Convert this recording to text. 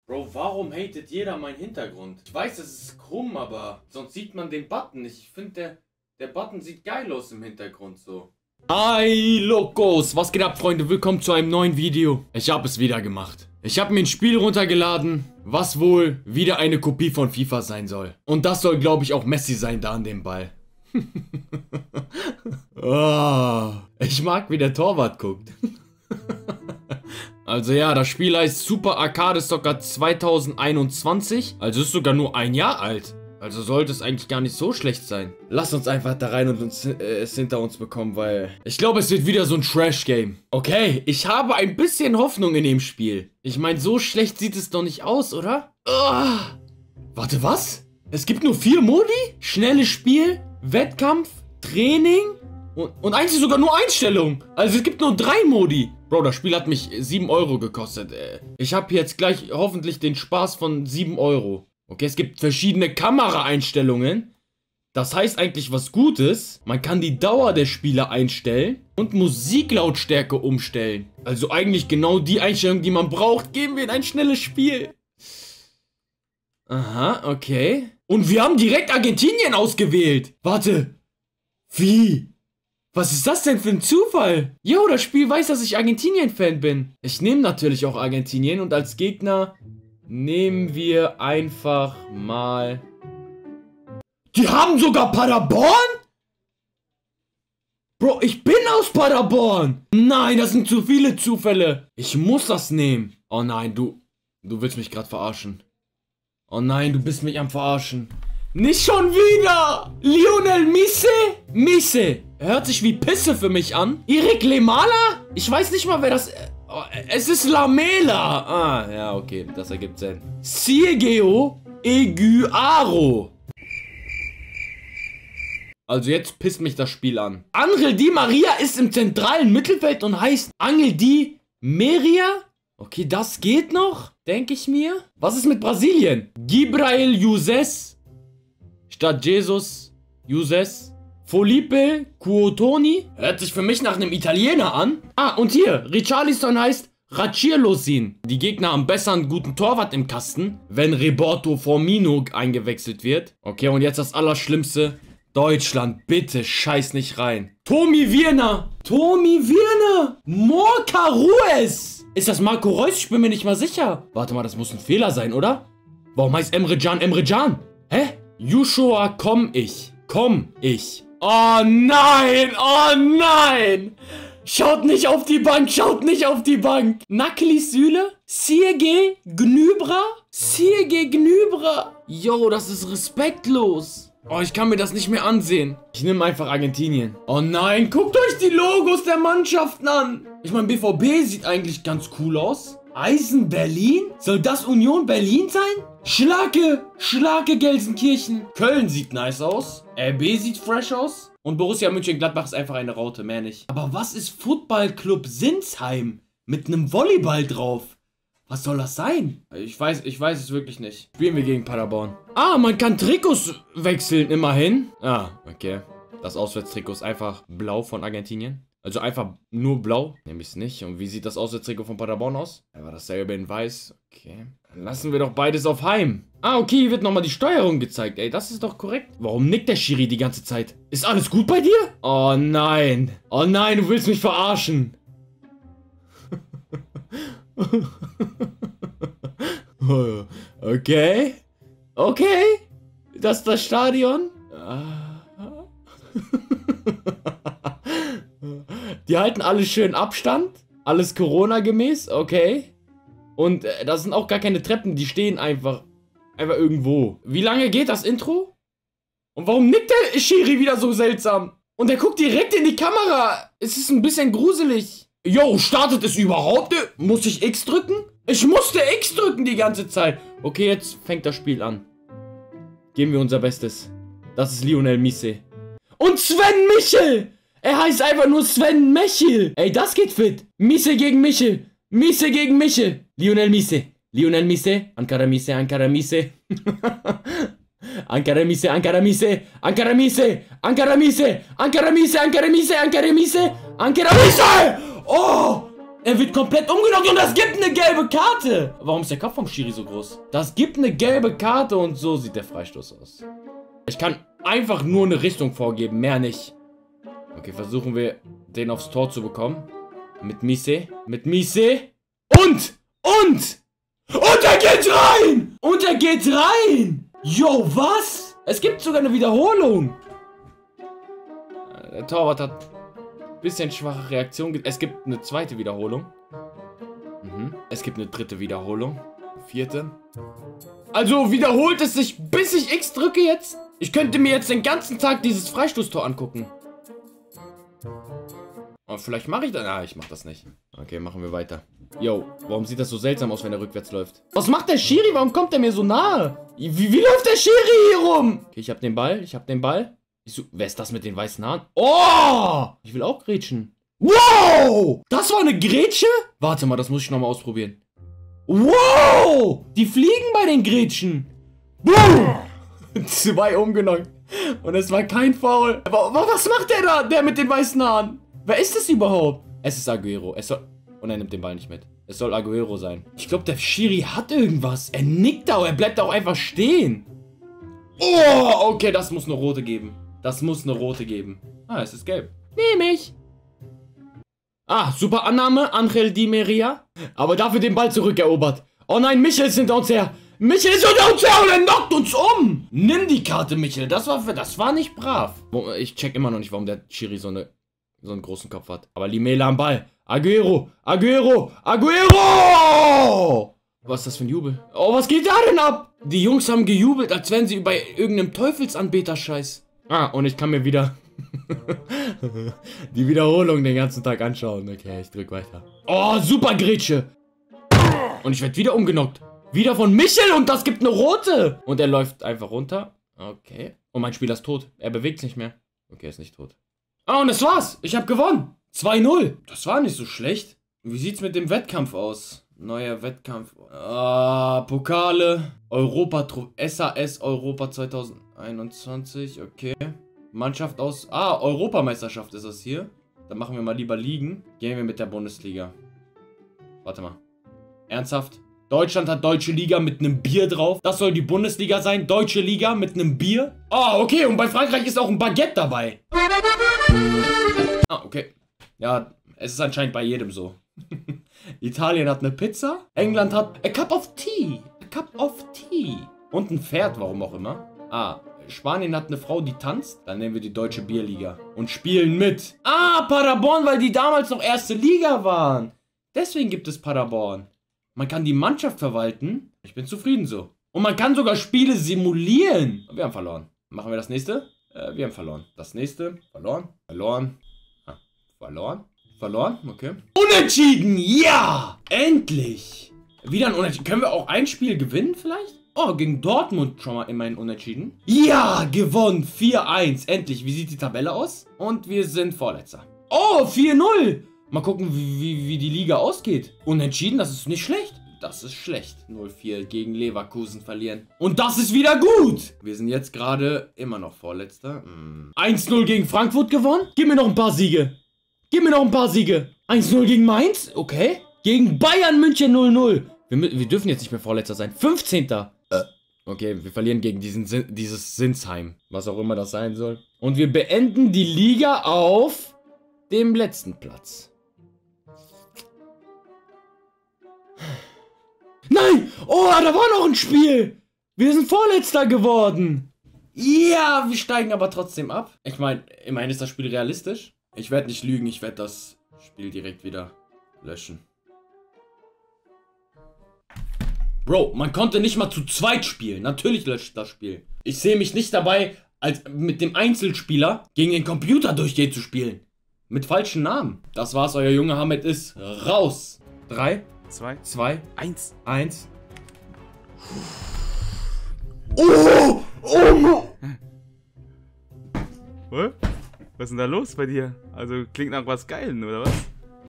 Bro, warum hatet jeder meinen Hintergrund? Ich weiß, das ist krumm, aber sonst sieht man den Button nicht. Ich finde, der Button sieht geil aus im Hintergrund so. Hi, Locos! Was geht ab, Freunde? Willkommen zu einem neuen Video. Ich habe es wieder gemacht. Ich habe mir ein Spiel runtergeladen, was wohl wieder eine Kopie von FIFA sein soll. Und das soll, glaube ich, auch Messi sein da an dem Ball. Oh, ich mag, wie der Torwart guckt. Also ja, das Spiel heißt Super Arcade Soccer 2021. Also ist sogar nur ein Jahr alt. Also sollte es eigentlich gar nicht so schlecht sein. Lass uns einfach da rein und es hinter uns bekommen, weil ich glaube, es wird wieder so ein Trash-Game. Okay, ich habe ein bisschen Hoffnung in dem Spiel. Ich meine, so schlecht sieht es doch nicht aus, oder? Oh. Warte, was? Es gibt nur 4 Modi? Schnelles Spiel, Wettkampf, Training und eigentlich sogar nur Einstellungen. Also es gibt nur 3 Modi. Bro, das Spiel hat mich 7 Euro gekostet. Ich habe jetzt gleich hoffentlich den Spaß von 7 Euro. Okay, es gibt verschiedene Kameraeinstellungen. Das heißt eigentlich was Gutes. Man kann die Dauer der Spiele einstellen und Musiklautstärke umstellen. Also eigentlich genau die Einstellung, die man braucht, geben wir in ein schnelles Spiel. Aha, okay. Und wir haben direkt Argentinien ausgewählt. Warte. Wie? Was ist das denn für ein Zufall? Jo, das Spiel weiß, dass ich Argentinien-Fan bin. Ich nehme natürlich auch Argentinien und als Gegner nehmen wir einfach mal... Die haben sogar Paderborn? Bro, ich bin aus Paderborn. Nein, das sind zu viele Zufälle. Ich muss das nehmen. Oh nein, du willst mich gerade verarschen. Oh nein, du bist mich am Verarschen. Nicht schon wieder! Lionel Messi? Messi. Hört sich wie Pisse für mich an. Erik Lemala? Ich weiß nicht mal, wer das... Oh, es ist Lamela. Ah, ja, okay. Das ergibt Sinn. Sergio Eguaro. Also jetzt pisst mich das Spiel an. Angel Di Maria ist im zentralen Mittelfeld und heißt Angel Di Maria? Okay, das geht noch, denke ich mir. Was ist mit Brasilien? Gibrail Jesus statt Jesus Jesus. Felipe Cuotoni. Hört sich für mich nach einem Italiener an. Ah, und hier, Richarlison heißt Rachirlosin. Die Gegner haben besser einen guten Torwart im Kasten, wenn Roberto Firmino eingewechselt wird. Okay, und jetzt das Allerschlimmste. Deutschland, bitte scheiß nicht rein. Tommy Wirner. Tommy Wirner. Morca Ruiz. Ist das Marco Reus? Ich bin mir nicht mal sicher. Warte mal, das muss ein Fehler sein, oder? Warum heißt Emre Can Emre Can? Hä? Joshua, komm ich. Oh nein, oh nein. Schaut nicht auf die Bank, schaut nicht auf die Bank. Nakli Süle, Sergej Gnybra. Yo, das ist respektlos. Oh, ich kann mir das nicht mehr ansehen. Ich nehme einfach Argentinien. Oh nein, guckt euch die Logos der Mannschaften an. Ich meine, BVB sieht eigentlich ganz cool aus. Eisen Berlin? Soll das Union Berlin sein? Schlake Gelsenkirchen. Köln sieht nice aus. RB sieht fresh aus. Und Borussia Mönchengladbach ist einfach eine Raute, mehr nicht. Aber was ist Footballclub Sinsheim? Mit einem Volleyball drauf. Was soll das sein? Ich weiß es wirklich nicht. Spielen wir gegen Paderborn. Ah, man kann Trikots wechseln, immerhin. Ah, okay. Das Auswärtstrikot ist einfach blau von Argentinien. Also einfach nur blau. Nehme ich es nicht. Und wie sieht das Auswärtstrikot von Paderborn aus? Einfach dasselbe in weiß. Okay. Dann lassen wir doch beides auf Heim. Ah, okay, hier wird nochmal die Steuerung gezeigt. Ey, das ist doch korrekt. Warum nickt der Schiri die ganze Zeit? Ist alles gut bei dir? Oh nein. Oh nein, du willst mich verarschen. Okay. Okay. Das ist das Stadion. Die halten alle schön Abstand. Alles Corona-gemäß. Okay. Und da sind auch gar keine Treppen. Die stehen einfach irgendwo. Wie lange geht das Intro? Und warum nickt der Schiri wieder so seltsam? Und der guckt direkt in die Kamera. Es ist ein bisschen gruselig. Yo, startet es überhaupt? Muss ich X drücken? Ich musste X drücken die ganze Zeit. Okay, jetzt fängt das Spiel an. Geben wir unser Bestes. Das ist Lionel Messi. Und Sven Michel! Er heißt einfach nur Sven Michel. Ey, das geht fit. Messi gegen Michel. Messi gegen Michel. Lionel Messi. Lionel Messi. Ankara Messi, Ankara Messi. Ankara Messi, Ankara Messi. Ankara Messi. Ankara Messi. Ankara Messi, Ankara Messi, Ankara Messi. Ankara Messi. Oh! Er wird komplett umgenockt und das gibt eine gelbe Karte. Warum ist der Kopf vom Schiri so groß? Das gibt eine gelbe Karte und so sieht der Freistoß aus. Ich kann einfach nur eine Richtung vorgeben, mehr nicht. Okay, versuchen wir, den aufs Tor zu bekommen. Mit Mise. Mit Mise. Und er geht rein! Und er geht rein! Yo, was? Es gibt sogar eine Wiederholung. Der Torwart hat ein bisschen schwache Reaktion. Es gibt eine zweite Wiederholung. Es gibt eine dritte Wiederholung. Vierte. Also wiederholt es sich, bis ich X drücke jetzt. Ich könnte mir jetzt den ganzen Tag dieses Freistoßtor angucken. Aber vielleicht mache ich das. Ah, ich mache das nicht. Okay, machen wir weiter. Yo, warum sieht das so seltsam aus, wenn er rückwärts läuft? Was macht der Schiri? Warum kommt er mir so nahe? Wie läuft der Schiri hier rum? Okay, ich hab den Ball. Wer ist das mit den weißen Haaren? Oh! Ich will auch grätschen. Wow! Das war eine Grätsche? Warte mal, das muss ich nochmal ausprobieren. Wow! Die fliegen bei den Grätschen. Boom! 2 umgenockt. Und es war kein Foul. Aber was macht der da? Der mit den weißen Haaren? Wer ist das überhaupt? Es ist Agüero. Und er nimmt den Ball nicht mit. Es soll Agüero sein. Ich glaube, der Schiri hat irgendwas. Er nickt da. Er bleibt auch einfach stehen. Oh, okay, das muss eine rote geben. Ah, es ist gelb. Nehme ich. Ah, super Annahme. Angel Di Maria. Aber dafür den Ball zurückerobert. Oh nein, Michel ist hinter uns her. Und er knockt uns um. Nimm die Karte, Michel. Das war nicht brav. Ich check immer noch nicht, warum der Schiri so einen großen Kopf hat. Aber Limela am Ball. Agüero! Was ist das für ein Jubel? Oh, was geht da denn ab? Die Jungs haben gejubelt, als wären sie bei irgendeinem Teufelsanbeter-Scheiß. Ah, und ich kann mir wieder die Wiederholung den ganzen Tag anschauen. Okay, ich drück weiter. Oh, super Grätsche. Und ich werde wieder umgenockt. Wieder von Michel und das gibt eine rote. Und er läuft einfach runter. Okay. Und mein Spieler ist tot. Er bewegt sich nicht mehr. Okay, er ist nicht tot. Ah, und das war's. Ich habe gewonnen. 2-0. Das war nicht so schlecht. Wie sieht's mit dem Wettkampf aus? Neuer Wettkampf. Pokale. SAS Europa 2021. Okay. Mannschaft aus... Europameisterschaft ist das hier. Dann machen wir mal lieber Ligen. Gehen wir mit der Bundesliga. Warte mal. Ernsthaft? Deutschland hat Deutsche Liga mit einem Bier drauf. Das soll die Bundesliga sein. Deutsche Liga mit einem Bier. Ah, okay. Und bei Frankreich ist auch ein Baguette dabei. Ah, okay. Ja, es ist anscheinend bei jedem so. Italien hat eine Pizza. England hat a cup of tea. A cup of tea. Und ein Pferd, warum auch immer. Ah, Spanien hat eine Frau, die tanzt. Dann nehmen wir die Deutsche Bierliga. Und spielen mit. Ah, Paderborn, weil die damals noch erste Liga waren. Deswegen gibt es Paderborn. Man kann die Mannschaft verwalten. Ich bin zufrieden so. Und man kann sogar Spiele simulieren. Wir haben verloren. Machen wir das nächste? Wir haben verloren. Das nächste. Verloren. Verloren. Okay. Unentschieden. Ja. Endlich. Wieder ein Unentschieden. Können wir auch ein Spiel gewinnen vielleicht? Oh, gegen Dortmund schon mal immerhin unentschieden. Ja, gewonnen. 4-1. Endlich. Wie sieht die Tabelle aus? Und wir sind Vorletzter. Oh, 4-0. Mal gucken, wie die Liga ausgeht. Unentschieden, das ist nicht schlecht. Das ist schlecht. 0-4 gegen Leverkusen verlieren. Und das ist wieder gut. Wir sind jetzt gerade immer noch Vorletzter. 1-0 gegen Frankfurt gewonnen. Gib mir noch ein paar Siege. 1-0 gegen Mainz. Okay. Gegen Bayern München 0-0. Wir dürfen jetzt nicht mehr Vorletzter sein. 15. Okay, wir verlieren gegen dieses Sinsheim. Was auch immer das sein soll. Und wir beenden die Liga auf dem letzten Platz. Nein! Oh, da war noch ein Spiel! Wir sind Vorletzter geworden! Ja, wir steigen aber trotzdem ab. Ich meine, immerhin ist das Spiel realistisch. Ich werde nicht lügen, ich werde das Spiel direkt wieder löschen. Bro, man konnte nicht mal zu zweit spielen. Natürlich löscht das Spiel. Ich sehe mich nicht dabei, als mit dem Einzelspieler gegen den Computer durchgehend zu spielen. Mit falschen Namen. Das war's, euer Junge Hamid ist raus. 3, 2, 1. Oh! Was ist denn da los bei dir? Also klingt nach was Geilem, oder was?